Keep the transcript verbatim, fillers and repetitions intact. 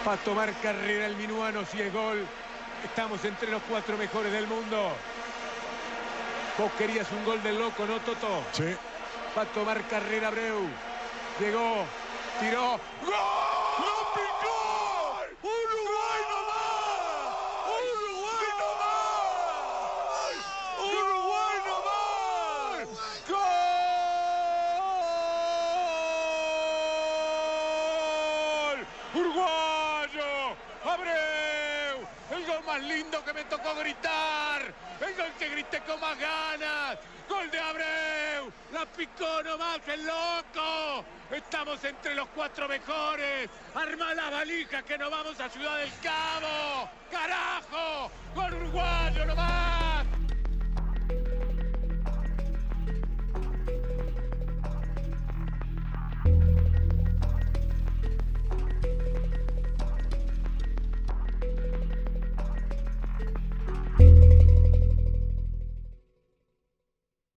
para tomar carrera el minuano si es gol. Estamos entre los cuatro mejores del mundo. Vos querías un gol del loco, ¿no, Toto? Sí. Va a tomar carrera Abreu. Llegó, tiró. ¡Gol! ¡Lo picó! ¡Uruguay nomás! ¡Uruguay nomás! ¡Uruguay nomás! ¡Gol! ¡Uruguayo! ¡Abreu! El gol más lindo que me tocó gritar. El gol que grité con más ganas. ¡Gol de Abreu! ¡La picó nomás el loco! Estamos entre los cuatro mejores. ¡Arma las valijas que nos vamos a Ciudad del Cabo!